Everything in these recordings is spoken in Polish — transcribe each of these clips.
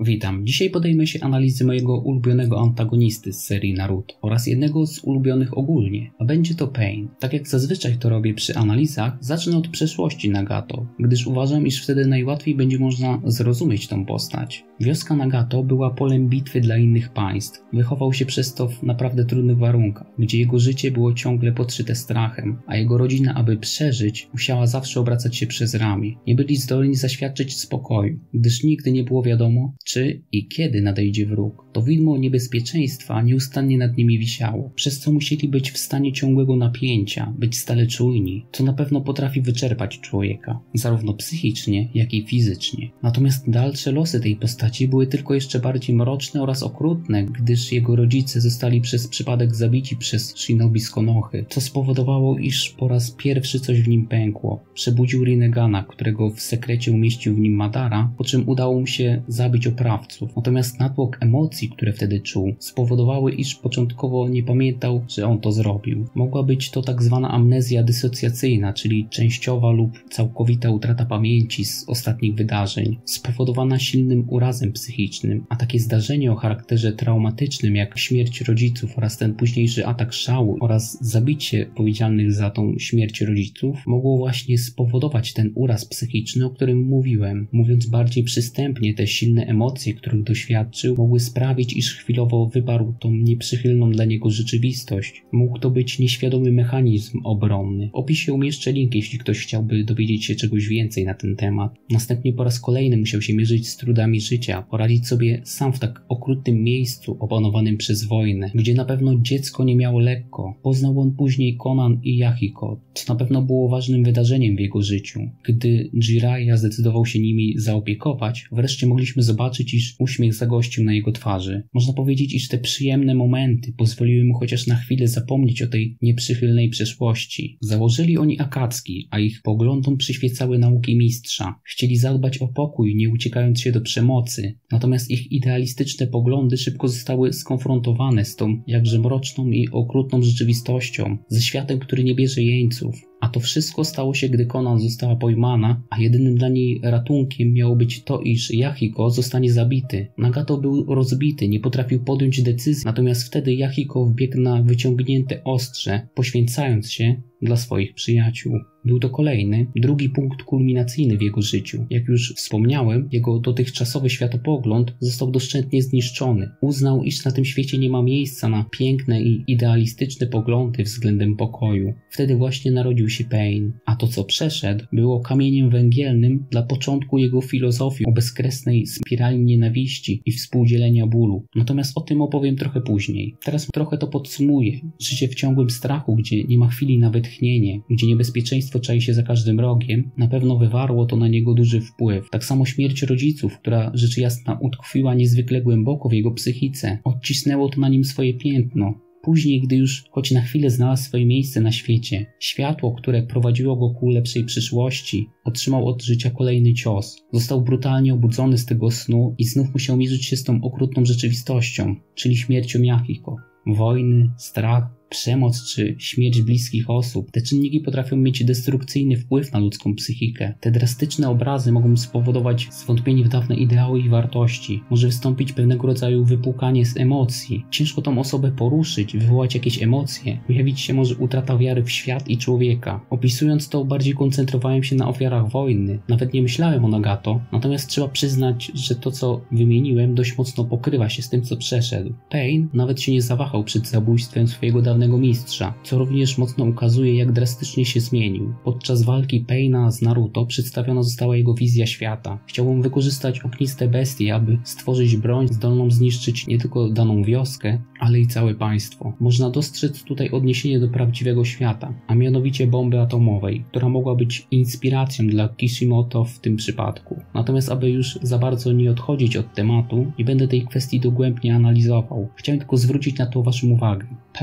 Witam. Dzisiaj podejmę się analizy mojego ulubionego antagonisty z serii Naruto oraz jednego z ulubionych ogólnie, a będzie to Pain. Tak jak zazwyczaj to robię przy analizach, zacznę od przeszłości Nagato, gdyż uważam, iż wtedy najłatwiej będzie można zrozumieć tą postać. Wioska Nagato była polem bitwy dla innych państw. Wychował się przez to w naprawdę trudnych warunkach, gdzie jego życie było ciągle podszyte strachem, a jego rodzina, aby przeżyć, musiała zawsze obracać się przez ramię. Nie byli zdolni zaświadczyć spokoju, gdyż nigdy nie było wiadomo, czy i kiedy nadejdzie wróg. To widmo niebezpieczeństwa nieustannie nad nimi wisiało, przez co musieli być w stanie ciągłego napięcia, być stale czujni, co na pewno potrafi wyczerpać człowieka, zarówno psychicznie, jak i fizycznie. Natomiast dalsze losy tej postaci były tylko jeszcze bardziej mroczne oraz okrutne, gdyż jego rodzice zostali przez przypadek zabici przez Shinobi z Konohy, co spowodowało, iż po raz pierwszy coś w nim pękło. Przebudził Rinegana, którego w sekrecie umieścił w nim Madara, po czym udało mu się zabić oprawców. Natomiast natłok emocji, które wtedy czuł, spowodowały, iż początkowo nie pamiętał, że on to zrobił. Mogła być to tak zwana amnezja dysocjacyjna, czyli częściowa lub całkowita utrata pamięci z ostatnich wydarzeń, spowodowana silnym urazem psychicznym, a takie zdarzenie o charakterze traumatycznym jak śmierć rodziców oraz ten późniejszy atak szału oraz zabicie odpowiedzialnych za tą śmierć rodziców mogło właśnie spowodować ten uraz psychiczny, o którym mówiłem. Mówiąc bardziej przystępnie, te silne emocje, których doświadczył, mogły sprawić, iż chwilowo wyparł tą nieprzychylną dla niego rzeczywistość. Mógł to być nieświadomy mechanizm obronny. W opisie umieszczę link, jeśli ktoś chciałby dowiedzieć się czegoś więcej na ten temat. Następnie po raz kolejny musiał się mierzyć z trudami życia, poradzić sobie sam w tak okrutnym miejscu opanowanym przez wojnę, gdzie na pewno dziecko nie miało lekko. Poznał on później Konan i Yahiko, co na pewno było ważnym wydarzeniem w jego życiu. Gdy Jiraiya zdecydował się nimi zaopiekować, wreszcie mogliśmy zobaczyć, iż uśmiech zagościł na jego twarzy. Można powiedzieć, iż te przyjemne momenty pozwoliły mu chociaż na chwilę zapomnieć o tej nieprzychylnej przeszłości. Założyli oni Akatsuki, a ich poglądom przyświecały nauki mistrza. Chcieli zadbać o pokój, nie uciekając się do przemocy. Natomiast ich idealistyczne poglądy szybko zostały skonfrontowane z tą jakże mroczną i okrutną rzeczywistością, ze światem, który nie bierze jeńców. A to wszystko stało się, gdy Konan została pojmana, a jedynym dla niej ratunkiem miało być to, iż Yahiko zostanie zabity. Nagato był rozbity, nie potrafił podjąć decyzji, natomiast wtedy Yahiko wbiegł na wyciągnięte ostrze, poświęcając się dla swoich przyjaciół. Był to kolejny, drugi punkt kulminacyjny w jego życiu. Jak już wspomniałem, jego dotychczasowy światopogląd został doszczętnie zniszczony. Uznał, iż na tym świecie nie ma miejsca na piękne i idealistyczne poglądy względem pokoju. Wtedy właśnie narodził się Pain. A to, co przeszedł, było kamieniem węgielnym dla początku jego filozofii o bezkresnej spirali nienawiści i współdzielenia bólu. Natomiast o tym opowiem trochę później. Teraz trochę to podsumuję. Życie w ciągłym strachu, gdzie nie ma chwili na wytchnienie, gdzie niebezpieczeństwo czai się za każdym rogiem, na pewno wywarło to na niego duży wpływ. Tak samo śmierć rodziców, która rzecz jasna utkwiła niezwykle głęboko w jego psychice. Odcisnęło to na nim swoje piętno. Później, gdy już choć na chwilę znalazł swoje miejsce na świecie, światło, które prowadziło go ku lepszej przyszłości, otrzymał od życia kolejny cios. Został brutalnie obudzony z tego snu i znów musiał mierzyć się z tą okrutną rzeczywistością, czyli śmiercią Yahiko. Wojny, strach, przemoc czy śmierć bliskich osób. Te czynniki potrafią mieć destrukcyjny wpływ na ludzką psychikę. Te drastyczne obrazy mogą spowodować zwątpienie w dawne ideały i wartości. Może wystąpić pewnego rodzaju wypłukanie z emocji. Ciężko tą osobę poruszyć, wywołać jakieś emocje. Pojawić się może utrata wiary w świat i człowieka. Opisując to, bardziej koncentrowałem się na ofiarach wojny. Nawet nie myślałem o Nagato, natomiast trzeba przyznać, że to, co wymieniłem, dość mocno pokrywa się z tym, co przeszedł. Pain nawet się nie zawahał przed zabójstwem swojego dawnego mistrza, co również mocno ukazuje, jak drastycznie się zmienił. Podczas walki Paina z Naruto przedstawiona została jego wizja świata. Chciał on wykorzystać ogniste bestie, aby stworzyć broń zdolną zniszczyć nie tylko daną wioskę, ale i całe państwo. Można dostrzec tutaj odniesienie do prawdziwego świata, a mianowicie bomby atomowej, która mogła być inspiracją dla Kishimoto w tym przypadku. Natomiast aby już za bardzo nie odchodzić od tematu, nie będę tej kwestii dogłębnie analizował. Chciałem tylko zwrócić na to waszą uwagę. Pain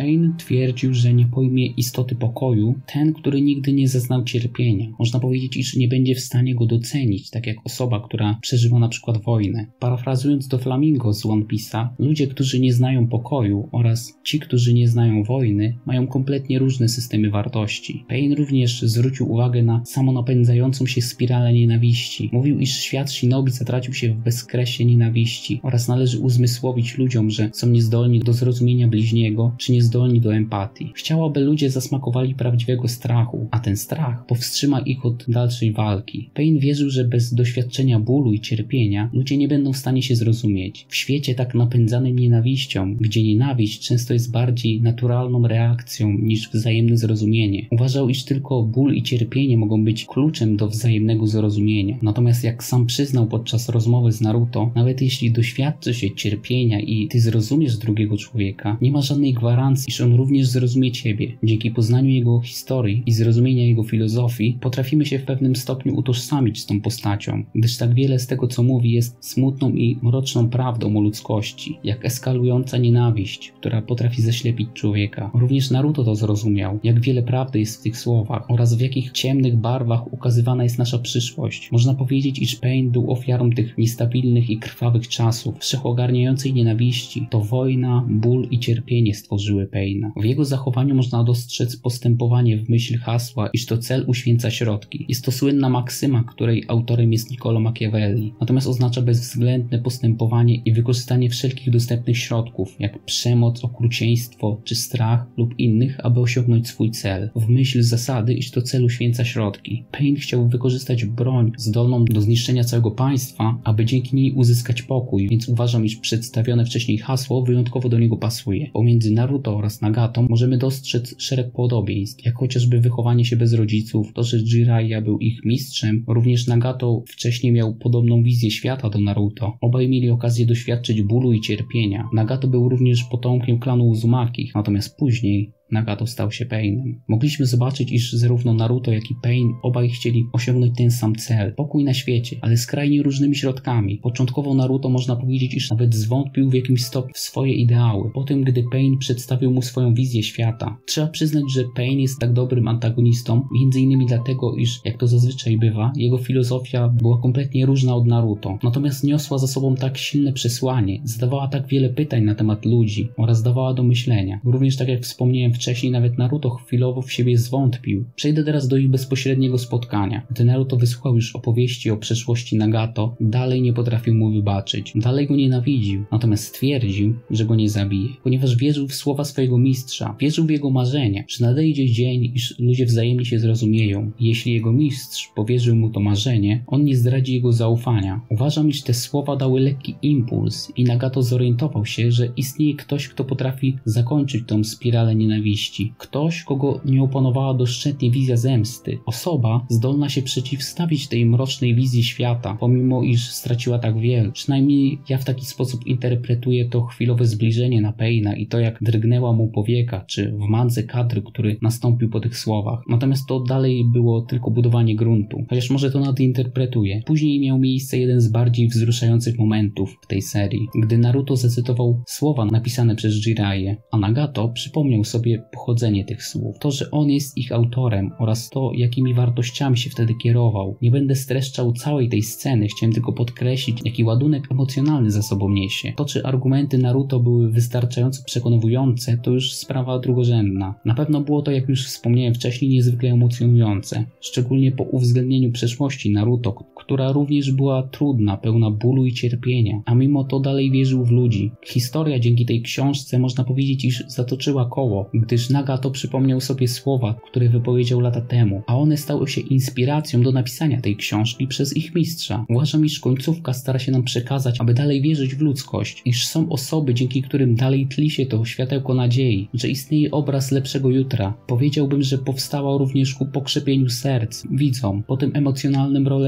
twierdził, że nie pojmie istoty pokoju ten, który nigdy nie zaznał cierpienia. Można powiedzieć, iż nie będzie w stanie go docenić, tak jak osoba, która przeżyła na przykład wojnę. Parafrazując do Flamingo z One Piece'a, ludzie, którzy nie znają pokoju oraz ci, którzy nie znają wojny, mają kompletnie różne systemy wartości. Pain również zwrócił uwagę na samonapędzającą się spiralę nienawiści. Mówił, iż świat shinobi zatracił się w bezkresie nienawiści oraz należy uzmysłowić ludziom, że są niezdolni do zrozumienia bliźniego, czy niezdolni do empatii. Chciał, aby ludzie zasmakowali prawdziwego strachu, a ten strach powstrzyma ich od dalszej walki. Pain wierzył, że bez doświadczenia bólu i cierpienia ludzie nie będą w stanie się zrozumieć. W świecie tak napędzanym nienawiścią, gdzie nienawiść często jest bardziej naturalną reakcją niż wzajemne zrozumienie, uważał, iż tylko ból i cierpienie mogą być kluczem do wzajemnego zrozumienia. Natomiast jak sam przyznał podczas rozmowy z Naruto, nawet jeśli doświadczy się cierpienia i ty zrozumiesz drugiego człowieka, nie ma żadnej gwarancji, iż on również zrozumie ciebie. Dzięki poznaniu jego historii i zrozumienia jego filozofii potrafimy się w pewnym stopniu utożsamić z tą postacią, gdyż tak wiele z tego, co mówi, jest smutną i mroczną prawdą o ludzkości, jak eskalująca nienawiść, która potrafi zaślepić człowieka. Również Naruto to zrozumiał, jak wiele prawdy jest w tych słowach oraz w jakich ciemnych barwach ukazywana jest nasza przyszłość. Można powiedzieć, iż Pain był ofiarą tych niestabilnych i krwawych czasów, wszechogarniającej nienawiści. To wojna, ból i cierpienie stworzyły Paina. W jego zachowaniu można dostrzec postępowanie w myśl hasła, iż to cel uświęca środki. Jest to słynna maksyma, której autorem jest Niccolo Machiavelli, natomiast oznacza bezwzględne postępowanie i wykorzystanie wszelkich dostępnych środków, jak przemoc, okrucieństwo czy strach lub innych, aby osiągnąć swój cel. W myśl zasady, iż to cel uświęca środki. Pain chciał wykorzystać broń zdolną do zniszczenia całego państwa, aby dzięki niej uzyskać pokój, więc uważam, iż przedstawione wcześniej hasło wyjątkowo do niego pasuje. Pomiędzy Naruto oraz Nagatą możemy dostrzec szereg podobieństw, jak chociażby wychowanie się bez rodziców, to, że Jiraiya był ich mistrzem, również Nagato wcześniej miał podobną wizję świata do Naruto. Obaj mieli okazję doświadczyć bólu i cierpienia. Nagato był również potomkiem klanu Uzumaki, natomiast później Nagato stał się Painem. Mogliśmy zobaczyć, iż zarówno Naruto, jak i Pain obaj chcieli osiągnąć ten sam cel, pokój na świecie, ale skrajnie różnymi środkami. Początkowo Naruto można powiedzieć, iż nawet zwątpił w jakimś stopniu w swoje ideały, po tym gdy Pain przedstawił mu swoją wizję świata. Trzeba przyznać, że Pain jest tak dobrym antagonistą, m.in. dlatego, iż, jak to zazwyczaj bywa, jego filozofia była kompletnie różna od Naruto, natomiast niosła za sobą tak silne przesłanie, zadawała tak wiele pytań na temat ludzi oraz dawała do myślenia. Również tak jak wspomniałem wcześniej, nawet Naruto chwilowo w siebie zwątpił. Przejdę teraz do ich bezpośredniego spotkania. Gdy Naruto wysłuchał już opowieści o przeszłości Nagato, dalej nie potrafił mu wybaczyć. Dalej go nienawidził, natomiast stwierdził, że go nie zabije, ponieważ wierzył w słowa swojego mistrza, wierzył w jego marzenia, że nadejdzie dzień, iż ludzie wzajemnie się zrozumieją. Jeśli jego mistrz powierzył mu to marzenie, on nie zdradzi jego zaufania. Uważam, iż te słowa dały lekki impuls i Nagato zorientował się, że istnieje ktoś, kto potrafi zakończyć tą spiralę nienawiści. Ktoś, kogo nie opanowała doszczętnie wizja zemsty. Osoba zdolna się przeciwstawić tej mrocznej wizji świata, pomimo iż straciła tak wiele. Przynajmniej ja w taki sposób interpretuję to chwilowe zbliżenie na Paina i to, jak drgnęła mu powieka, czy w mandze kadry, który nastąpił po tych słowach. Natomiast to dalej było tylko budowanie gruntu. Chociaż może to nadinterpretuję. Później miał miejsce jeden z bardziej wzruszających momentów w tej serii, gdy Naruto zacytował słowa napisane przez Jiraiya, a Nagato przypomniał sobie pochodzenie tych słów. To, że on jest ich autorem oraz to, jakimi wartościami się wtedy kierował. Nie będę streszczał całej tej sceny, chciałem tylko podkreślić, jaki ładunek emocjonalny za sobą niesie. To, czy argumenty Naruto były wystarczająco przekonujące, to już sprawa drugorzędna. Na pewno było to, jak już wspomniałem wcześniej, niezwykle emocjonujące. Szczególnie po uwzględnieniu przeszłości Naruto, która również była trudna, pełna bólu i cierpienia, a mimo to dalej wierzył w ludzi. Historia dzięki tej książce, można powiedzieć, iż zatoczyła koło, gdyż Nagato przypomniał sobie słowa, które wypowiedział lata temu, a one stały się inspiracją do napisania tej książki przez ich mistrza. Uważam, iż końcówka stara się nam przekazać, aby dalej wierzyć w ludzkość, iż są osoby, dzięki którym dalej tli się to światełko nadziei, że istnieje obraz lepszego jutra. Powiedziałbym, że powstała również ku pokrzepieniu serc widzom po tym emocjonalnym rollercoasterze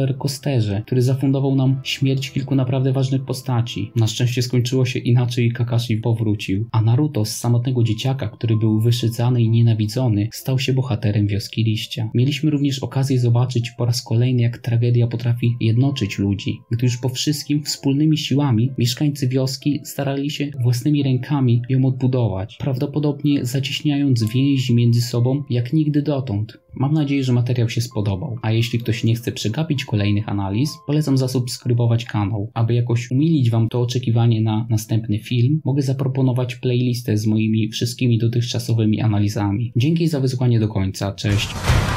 imposterze, który zafundował nam śmierć kilku naprawdę ważnych postaci. Na szczęście skończyło się inaczej i Kakashi powrócił, a Naruto z samotnego dzieciaka, który był wyszydzany i nienawidzony, stał się bohaterem Wioski Liścia. Mieliśmy również okazję zobaczyć po raz kolejny, jak tragedia potrafi jednoczyć ludzi, gdy już po wszystkim wspólnymi siłami mieszkańcy wioski starali się własnymi rękami ją odbudować, prawdopodobnie zacieśniając więzi między sobą jak nigdy dotąd. Mam nadzieję, że materiał się spodobał, a jeśli ktoś nie chce przegapić kolejnych analiz, polecam zasubskrybować kanał. Aby jakoś umilić Wam to oczekiwanie na następny film, mogę zaproponować playlistę z moimi wszystkimi dotychczasowymi analizami. Dzięki za wysłuchanie do końca, cześć!